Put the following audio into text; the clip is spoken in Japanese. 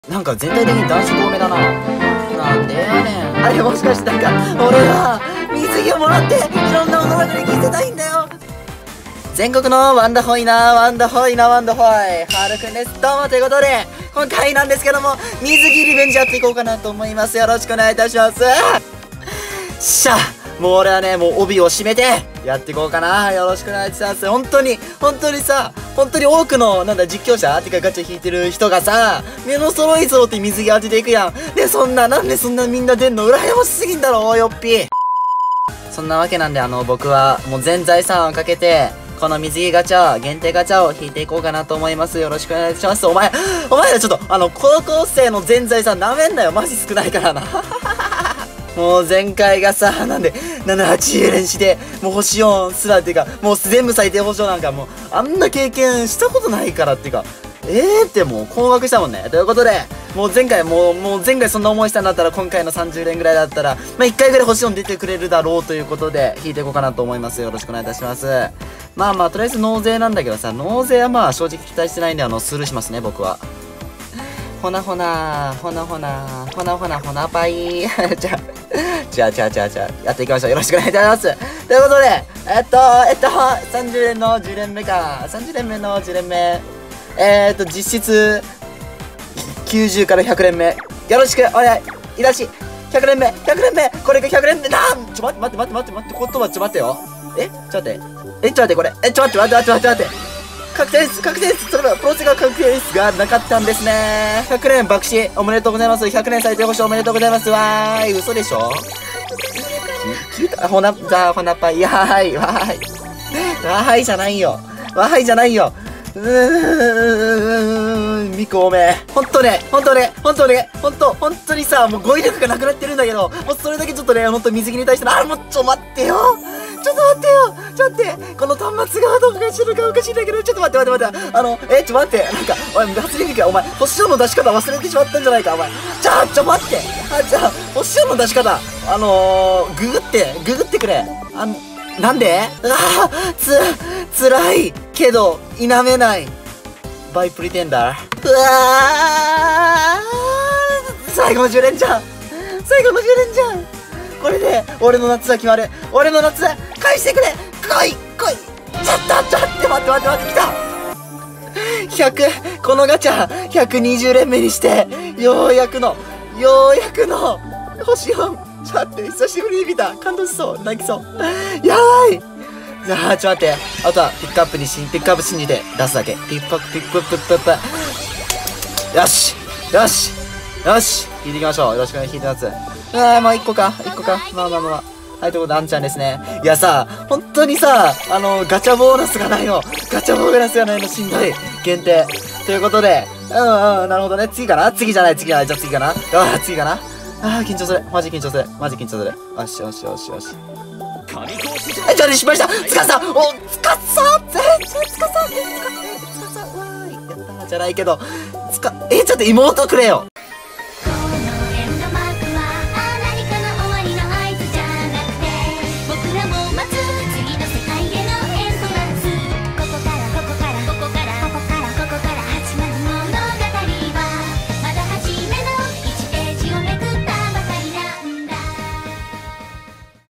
なんか全体的に男子多めだな。なんでやねん。あれもしかしてなんか俺は水着をもらっていろんな女の子に着せたいんだよ。全国のワンダホイなワンダホイなワンダホイはるくんです。どうもということで今回なんですけども水着リベンジやっていこうかなと思います。よろしくお願いいたします。しゃもう俺はねもう帯を締めてやっていこうかな。よろしくお願いします。本当にさ本当に多くの実況者ってかガチャ引いてる人がさ目の揃い揃って水着当てていくやん。でなんでそんなみんな出んの羨ましすぎんだろよっぴ。そんなわけなんで僕はもう全財産をかけてこの水着ガチャ限定ガチャを引いていこうかなと思います。よろしくお願いします。お前らちょっと高校生の全財産なめんなよ。マジ少ないからな。もう前回がさなんで780連してもう星4すらっていうかもう全部最低保証なんかもうあんな経験したことないからっていうかってもう困惑したもんね。ということでもう前回そんな思いしたんだったら今回の30連ぐらいだったら1回ぐらい星4出てくれるだろうということで引いていこうかなと思います。よろしくお願いいたします。まあとりあえず納税なんだけどさ納税は正直期待してないんでスルーしますね僕は。ほなパイじゃあやっていきましょう。よろしくお願いいたします。ということで30連の10連目か30連目の10連目実質90から100連目よろしくお願いいたし100連目これが100連目待って言葉待ってよちょっと待ってこれ待って確定ですそれはプロセが確定ですがなかったんですね。100連爆死おめでとうございます。100連最低保証おめでとうございます。わーい嘘でしょほなパイわーいじゃないよミコおめえほんとにさもう語彙力がなくなってるんだけどもうそれだけちょっとねほんと水着に対してもう待ってよこの端末がどうかしてるかおかしいんだけどちょっと待ってお前発言力お前星4の出し方忘れてしまったんじゃないかお前待ってじゃあ星4の出し方ググってくれなんでつらいけど否めないバイプリテンダー最後の10連じゃんこれで俺の夏は決まる返してくれ来いちょっと待ってきた100このガチャ120連目にしてようやくの星4ちょっと待って久しぶりに見た感動しそう泣きそうやばいじゃあちょっと待ってあとはピックアップ信じて出すだけピックアップよし引いていきましょう。よろしくお願いします。まあ1個かまあはいということであんちゃんですね。いやさ本当にさガチャボーナスがないのしんどい限定ということでなるほどね次じゃないじゃあ次かな緊張するマジ緊張するよし失敗したつかさじゃないけどちょっと妹くれよ